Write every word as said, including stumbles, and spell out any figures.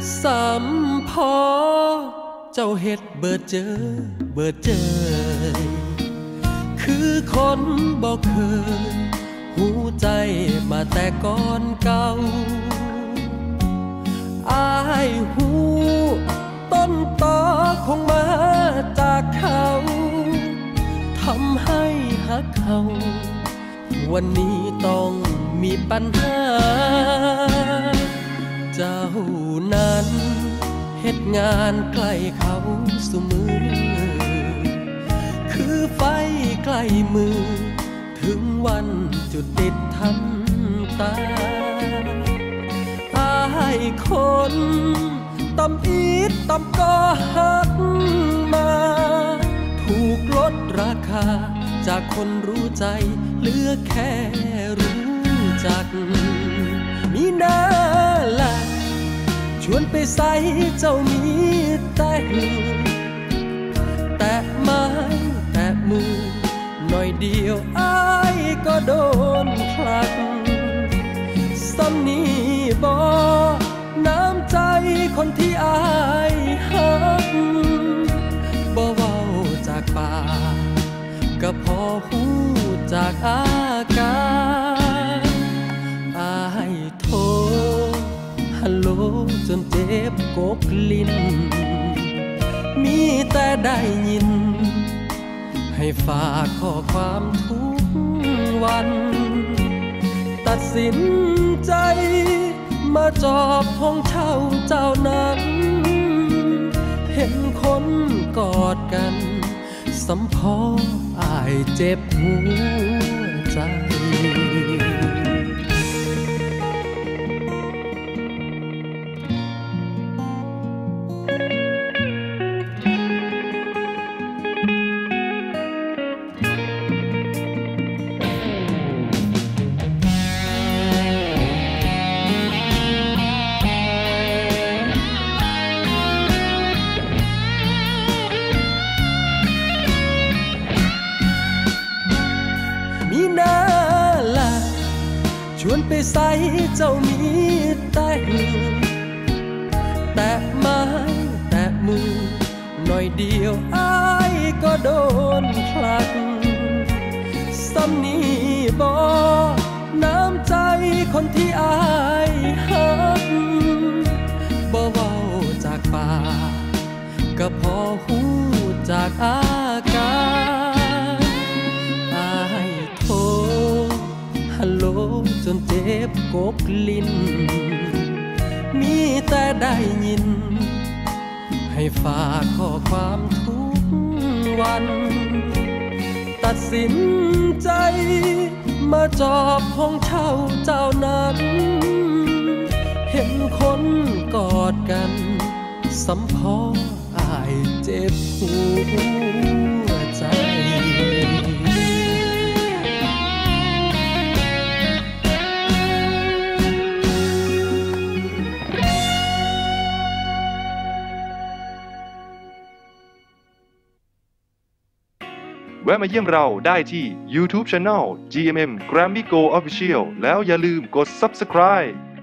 สำพอเจ้าเฮ็ดเบิดเจอเบิดเจอคือคนบ่เคยหูใจมาแต่ก่อนเก่าอายหูต้นตอคงมาจากเขาทำให้หักเขาวันนี้ต้องมีปัญหาเจ้านั้นเฮ็ดงานใกล้เขาสุมือคือไฟใกล้มือถึงวันจุดติดทันตาอายคนตำอีดตำก็หักมาถูกลดราคาจากคนรู้ใจเหลือแค่รู้จักมีหน้าละชวนไปใส่เจ้ามีแต่หือแต่ไม้แต่มือหน่อยเดียวอ้ายก็โดนผลักซ้ำนี้บ่น้ำใจคนที่อ้ายหักบ่เว้าจากปากก็พอหูจากอาการอ้ายโทรฮัลโหลจนเจ็บกกลิ้นมีแต่ได้ยินให้ฝากข้อความทุกวันตัดสินใจมาจอบห้องเช่าเจ้านั้นเห็นคนกอดกันสำพออ้ายเจ็บหัวใจชวนไปใส่เจ้ามีแต่หือแต่ไม้แต่มือหน่อยเดียวอ้ายก็โดนผลักซ้ำนี้บ่น้ำใจคนที่อ้ายหักบ่เว้าจากปากก็พอหูจากอาการอ้ายโทรฮัลโหลจนเจ็บกกลิ้นมีแต่ได้ยินให้ฝากข้อความทุกวันตัดสินใจมาจอบห้องเช่าเจ้านั้นเห็นคนกอดกันสำพออ้ายเจ็บหัวใจแวะมาเยี่ยมเราได้ที่ YouTube Channel จี เอ็ม เอ็ม Grammy Go Official แล้วอย่าลืมกด Subscribe